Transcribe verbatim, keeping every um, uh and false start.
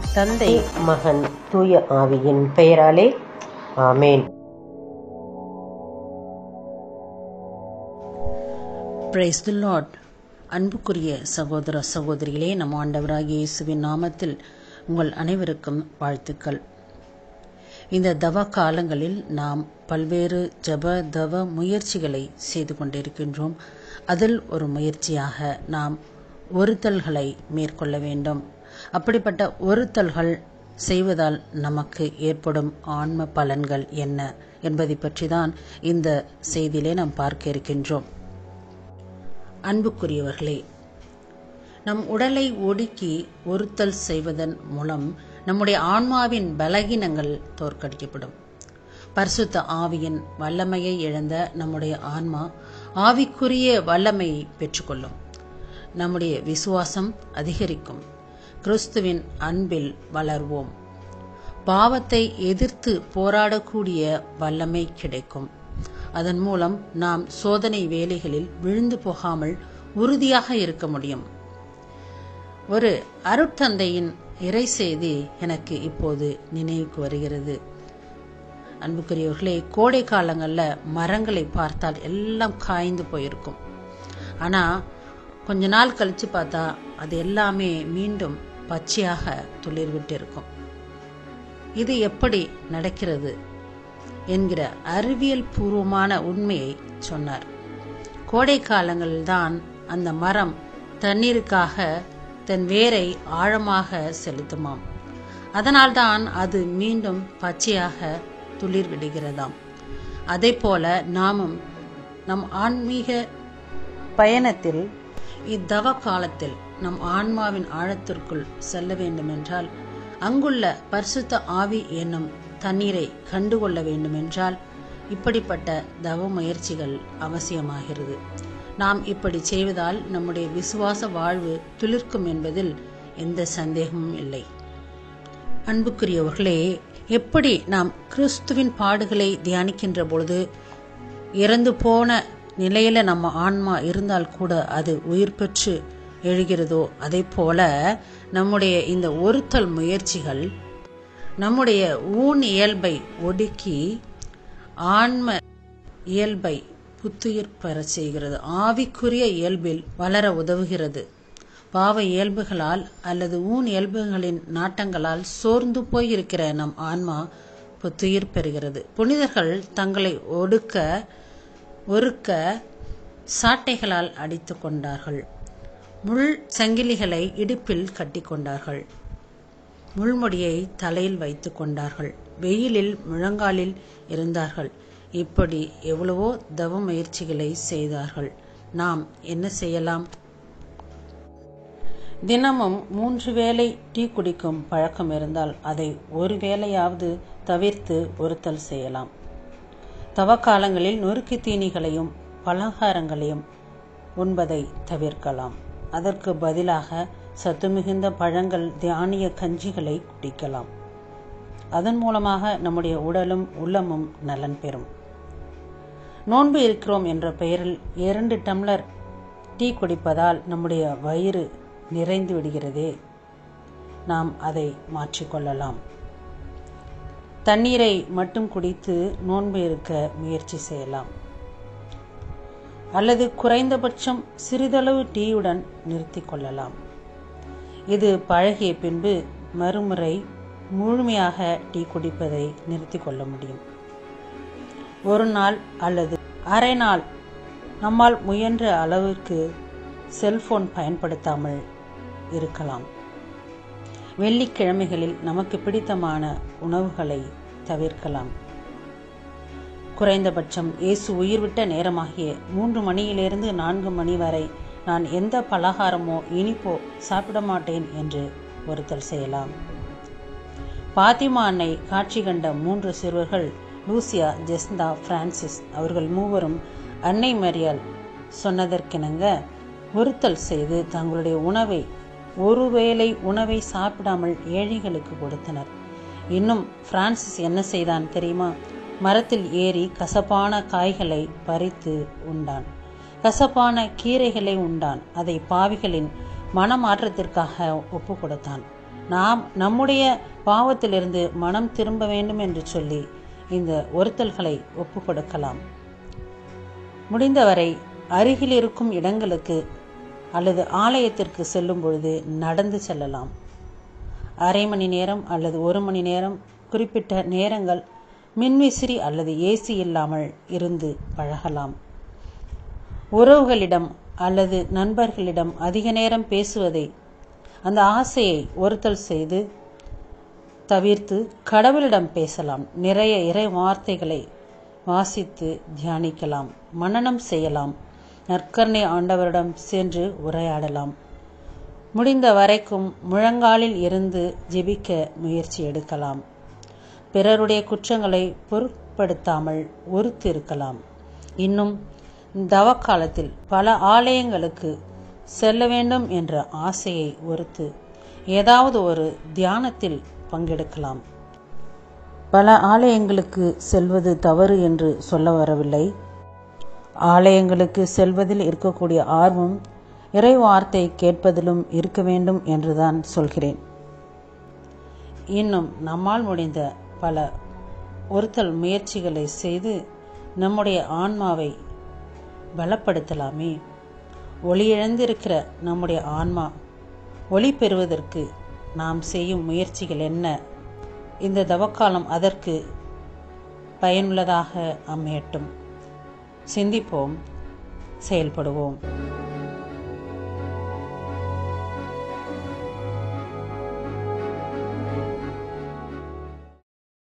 தந்தை, மகன், தூய ஆவியின் பெயராலே ஆமேன். Praise the Lord. அன்புக்குரிய சகோதர சகோதரிகளே, நம் ஆண்டவராகிய இயேசுவின் நாமத்தில் உங்கள் அனைவருக்கும் வாழ்த்துக்கள். இந்த தவ காலங்களில் நாம் பல்வேறு ஜப தவ முயற்சிகளை செய்து கொண்டிருக்கின்றோம். அதில் ஒரு முயற்சியாக நாம் ஒருத்தல்களை மேற்கொள்ள வேண்டும். அப்படிப்பட்ட ஒருத்தல்கள் செய்வதால் நமக்கு ஏற்படும் ஆன்ம பலன்கள் என்ன என்பதை பற்றி தான் இந்த செய்தியிலே நாம் பார்க்க இருக்கின்றோம். அன்புக்குரியவர்களே, நம் உடலை ஒடுக்கி ஒருத்தல் செய்வதன் மூலம் நம்முடைய ஆன்மாவின் பலகீனங்கள் தோற்கடிக்கப்படும். பரிசுத்த ஆவியின் வல்லமையை இழந்த நம்முடைய ஆன்மா ஆவிக்குரிய வல்லமையை பெற்றுக்கொள்ளும். நம்முடைய விசுவாசம் அதிகரிக்கும். கிறிஸ்துவின் அன்பில் வளர்வோம். பாவத்தை எதிர்த்து போராடக்கூடிய வல்லமை கிடைக்கும். அதன் மூலம் நாம் சோதனை வேலைகளில் விழுந்து போகாமல் உறுதியாக இருக்க முடியும். ஒரு அருட்தந்தையின் இறை செய்தி எனக்கு இப்போது நினைவுக்கு வருகிறது. அன்புக்குரியவர்களே, கோடை காலங்களில் மரங்களை பார்த்தால் எல்லாம் காய்ந்து போயிருக்கும். ஆனால் கொஞ்ச நாள் கழித்து பார்த்தா அது எல்லாமே மீண்டும் பச்சையாக துளிர்விட்டு இருக்கும். இது எப்படி நடக்கிறது என்கிற அறிவியல் பூர்வமான உண்மையை சொன்னார். கோடை காலங்களில்தான் அந்த மரம் தண்ணீருக்காக தன் வேரை ஆழமாக செலுத்துமாம். அதனால்தான் அது மீண்டும் பச்சையாக துளிர் விடுகிறதாம். அதே போல நாமும் நம் ஆன்மீக பயணத்தில் இத்தவ காலத்தில் நம் ஆன்மாவின் ஆழத்திற்குள் செல்ல வேண்டுமென்றால், அங்குள்ள பரிசுத்த ஆவி என்னும் தண்ணீரை கண்டுகொள்ள வேண்டுமென்றால் இப்படிப்பட்ட தவ முயற்சிகள் அவசியமாகிறது. நாம் இப்படி செய்வதால் நம்முடைய விசுவாச வாழ்வு துளிர்க்கும் என்பதில் எந்த சந்தேகமும் இல்லை. அன்புக்குரியவர்களே, எப்படி நாம் கிறிஸ்துவின் பாடுகளை தியானிக்கின்ற பொழுது இறந்து போன நிலையில நம்ம ஆன்மா இருந்தால் கூட அது உயிர் பெற்று எழுகிறதோ, அதே போல நம்முடைய இந்த ஒருத்தல் முயற்சிகள் நம்முடைய ஊன் இயல்பை ஒடுக்கி ஆன்ம இயல்பை புத்துயிர் பெற செய்கிறது. ஆவிக்குரிய இயல்பில் வளர உதவுகிறது. பாவ இயல்புகளால் அல்லது ஊன் இயல்புகளின் நாட்டங்களால் சோர்ந்து போயிருக்கிற நம் ஆன்மா புத்துயிர் பெறுகிறது. புனிதர்கள் தங்களை ஒடுக்க ஒருக்க சாட்டைகளால் அடித்து கொண்டார்கள். முள் சங்கிலிகளை இடுப்பில் கட்டி கொண்டார்கள். முள்முடியை தலையில் வைத்து கொண்டார்கள். வெயிலில் முழங்காலில் இருந்தார்கள். இப்படி எவ்வளவோ தவ முயற்சிகளை செய்தார்கள். நாம் என்ன செய்யலாம்? தினமும் மூன்று வேளை டீ குடிக்கும் பழக்கம் இருந்தால் அதை ஒரு வேளையாவது தவிர்த்து ஒருத்தல் செய்யலாம். தவ காலங்களில் நொறுக்கு தீனிகளையும் பலகாரங்களையும் உண்பதை தவிர்க்கலாம். அதற்கு பதிலாக சத்து மிகுந்த பழங்கள், தானிய கஞ்சிகளை குடிக்கலாம். அதன் மூலமாக நம்முடைய உடலும் உள்ளமும் நலன் பெறும். நோன்பு இருக்கிறோம் என்ற பெயரில் இரண்டு டம்ளர் டீ குடிப்பதால் நம்முடைய வயிறு நிறைந்து விடுகிறதே. நாம் அதை மாற்றிக்கொள்ளலாம். தண்ணீரை மட்டும் குடித்து நோன்பு இருக்க முயற்சி செய்யலாம். அல்லது குறைந்தபட்சம் சிறிதளவு டீயுடன் நிறுத்தி கொள்ளலாம். இது பழகிய பின்பு மறுமுறை முழுமையாக டீ குடிப்பதை நிறுத்தி கொள்ள முடியும். ஒரு நாள் அல்லது அரை நாள் நம்மால் முயன்ற அளவிற்கு செல்போன் பயன்படுத்தாமல் இருக்கலாம். வெள்ளிக்கிழமைகளில் நமக்கு பிடித்தமான உணவுகளை தவிர்க்கலாம். குறைந்தபட்சம் இயேசு உயிர்விட்ட நேரமாகிய மூன்று மணியிலிருந்து நான்கு மணி வரை நான் எந்த பலகாரமோ இனிப்போ சாப்பிட மாட்டேன் என்று ஒருத்தல் செய்யலாம். பாத்திமா அன்னை காட்சி கண்ட மூன்று சிறுவர்கள் லூசியா, ஜெஸ்ந்தா, பிரான்சிஸ் அவர்கள் மூவரும் அன்னை மரியாள் சொன்னதற்கிணங்க ஒருத்தல் செய்து தங்களுடைய உணவை ஒருவேளை உணவை சாப்பிடாமல் ஏழைகளுக்கு கொடுத்தனர். இன்னும் பிரான்சிஸ் என்ன செய்தான் தெரியுமா? மரத்தில் ஏறி கசப்பான காய்களை பறித்து உண்டான். கசப்பான கீரைகளை உண்டான். அதை பாவிகளின் மனமாற்றத்திற்காக ஒப்பு கொடுத்தான். நாம் நம்முடைய பாவத்திலிருந்து மனம் திரும்ப வேண்டும் என்று சொல்லி இந்த ஒருத்தல்களை ஒப்பு கொடுக்கலாம். முடிந்தவரை அருகில் இருக்கும் இடங்களுக்கு அல்லது ஆலயத்திற்கு செல்லும் பொழுது நடந்து செல்லலாம். அரை மணி நேரம் அல்லது ஒரு மணி நேரம் குறிப்பிட்ட நேரங்கள் மின்விசிறி அல்லது ஏசி இல்லாமல் இருந்து பழகலாம். உறவுகளிடம் அல்லது நண்பர்களிடம் அதிக நேரம் பேசுவதை, அந்த ஆசையை ஒருத்தல் செய்து தவிர்த்து கடவுளிடம் பேசலாம். நிறைய இறை வார்த்தைகளை வாசித்து தியானிக்கலாம், மனனம் செய்யலாம், நற்கருணை ஆண்டவரிடம் சென்று உரையாடலாம். முடிந்த வரைக்கும் முழங்காலில் இருந்து ஜெபிக்க முயற்சி எடுக்கலாம். பிறருடைய குற்றங்களை பொருட்படுத்தாமல் ஒருத்து இருக்கலாம். இன்னும் தவக்காலத்தில் பல ஆலயங்களுக்கு செல்ல வேண்டும் என்ற ஆசையை ஒருத்து ஏதாவது ஒரு தியானத்தில் பங்கெடுக்கலாம். பல ஆலயங்களுக்கு செல்வது தவறு என்று சொல்ல வரவில்லை. ஆலயங்களுக்கு செல்வதில் இருக்கக்கூடிய ஆர்வம் இறை வார்த்தை கேட்பதிலும் இருக்க வேண்டும் என்றுதான் சொல்கிறேன். இன்னும் நம்மால் முடிந்த பல ஒருத்தல் முயற்சிகளை செய்து நம்முடைய ஆன்மாவை பலப்படுத்தலாமே. ஒளியிழந்திருக்கிற நம்முடைய ஆன்மா ஒளி பெறுவதற்கு நாம் செய்யும் முயற்சிகள் என்ன? இந்த தவக்காலம் அதற்கு பயனுள்ளதாக அமையட்டும். சிந்திப்போம், செயல்படுவோம்.